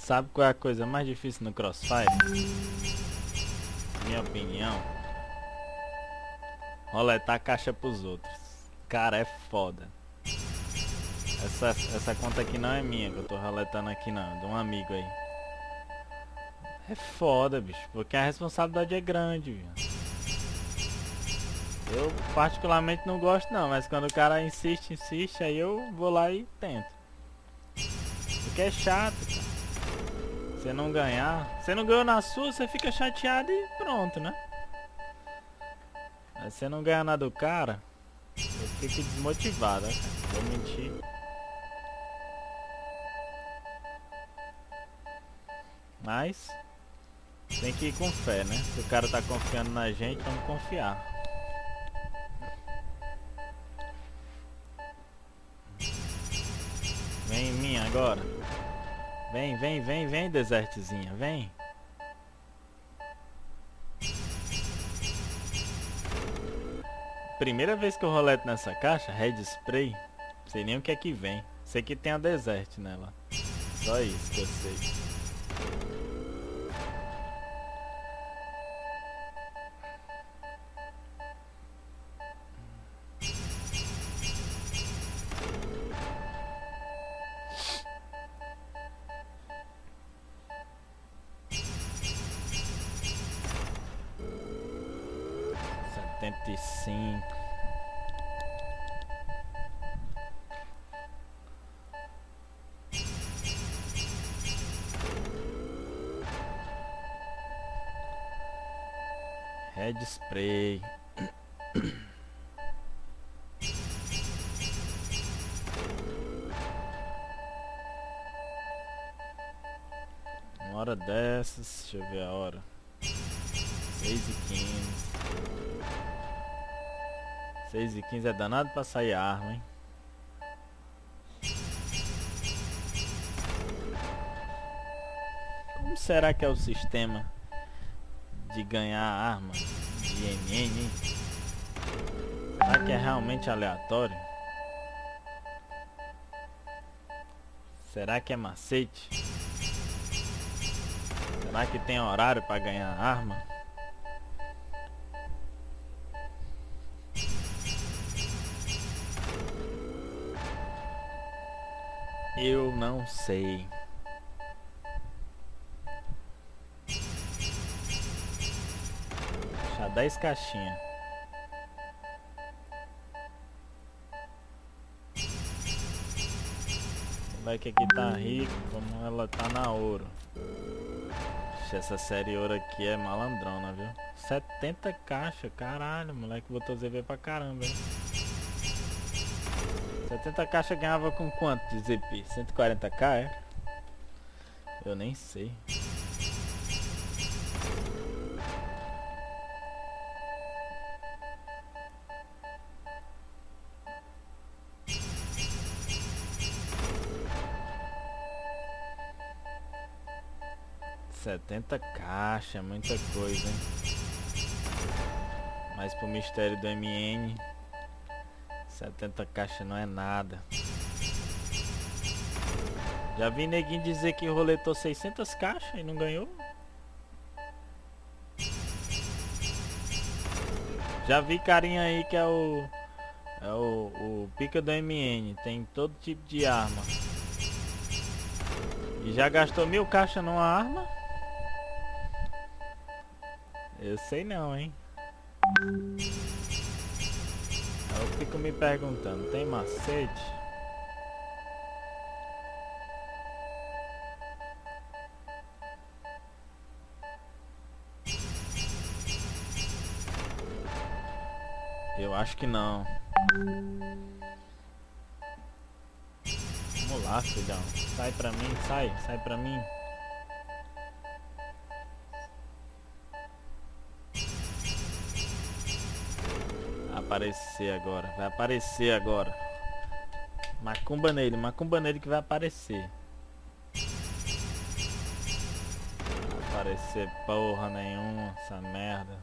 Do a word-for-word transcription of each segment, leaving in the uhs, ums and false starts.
Sabe qual é a coisa mais difícil no Crossfire? Minha opinião, roletar a caixa pros outros. Cara, é foda. Essa, essa conta aqui não é minha, que eu tô roletando aqui não, é de um amigo aí. É foda, bicho, porque a responsabilidade é grande, viu? Eu particularmente não gosto não, mas quando o cara insiste, insiste, aí eu vou lá e tento. Porque é chato, cara. Você não ganhar, você não ganhou na sua, você fica chateado e pronto, né? Mas você não ganha nada do cara, eu fico desmotivado, né, cara? Vou mentir. Mas tem que ir com fé, né? Se o cara tá confiando na gente, vamos confiar. Vem em mim agora. Vem, vem, vem, vem, desertezinha, vem. Primeira vez que eu roleto nessa caixa, Red Spray, sei nem o que é que vem. Sei que tem a Desert nela. Só isso que eu sei. setenta e cinco. Red Spray. Uma hora dessas, deixa eu ver a hora. seis e quinze. seis e quinze é danado pra sair a arma, hein? Como será que é o sistema de ganhar arma de M N, hein? Será que é realmente aleatório? Será que é macete? Será que tem horário pra ganhar arma? Eu não sei. Deixar dez caixinhas. Vai que aqui tá rico, como ela tá na ouro. Essa série ouro aqui é malandrona, viu? setenta caixas, caralho, moleque botou Z V pra caramba, hein? setenta caixas ganhava com quanto de Z P? cento e quarenta k, é? Eu nem sei. setenta caixas, muita coisa, hein? Mas pro mistério do M N, setenta caixas não é nada. Já vi neguinho dizer que roletou seiscentas caixas e não ganhou. Já vi carinha aí que é o é o, o pica do M N, tem todo tipo de arma. E já gastou mil caixas numa arma? Eu sei não, hein? Eu fico me perguntando, tem macete? Eu acho que não. Vamos lá, filhão. Sai pra mim, sai, sai pra mim. Aparecer agora, vai aparecer agora. Macumba nele, macumba nele que vai aparecer. Vai aparecer porra nenhuma, essa merda.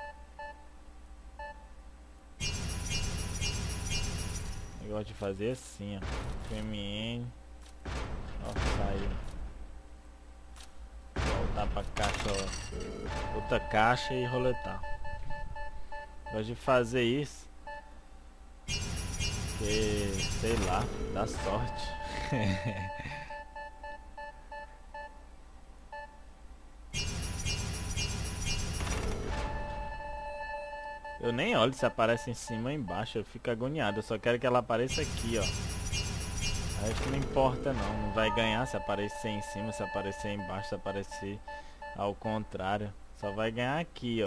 Eu gosto de fazer assim, ó. M N. Ó, saiu. outra caixa e roletar. Gosto de fazer isso porque, sei lá, dá sorte. Eu nem olho se aparece em cima ou embaixo, eu fico agoniado, eu só quero que ela apareça aqui, ó. Acho que não importa não, não vai ganhar se aparecer em cima, se aparecer embaixo, se aparecer ao contrário. Só vai ganhar aqui, ó.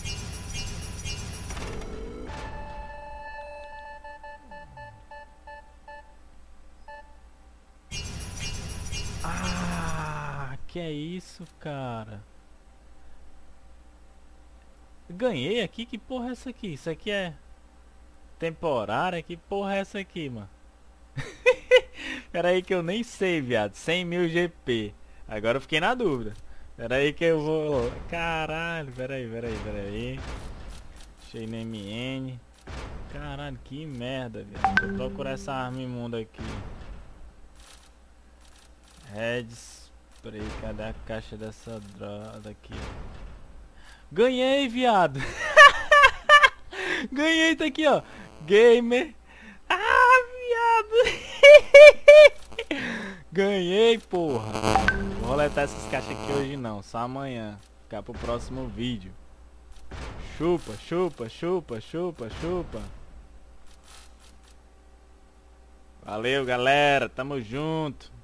Ah, que é isso, cara? Ganhei aqui? Que porra é essa aqui? Isso aqui é temporária? Que porra é essa aqui, mano? Pera aí que eu nem sei, viado. cem mil G P. Agora eu fiquei na dúvida. Pera aí que eu vou... Caralho, pera aí, pera aí, pera aí. Achei no M N. Caralho, que merda, viado. Deixa eu procurar essa arma imunda aqui. Red Spray. Cadê a caixa dessa droga aqui? Ganhei, viado. Ganhei, tá aqui, ó. Gamer. Ah, viado. Ganhei, porra. Vou roletar essas caixas aqui hoje não, só amanhã. Ficar pro próximo vídeo. Chupa, chupa, chupa, chupa, chupa. Valeu, galera. Tamo junto.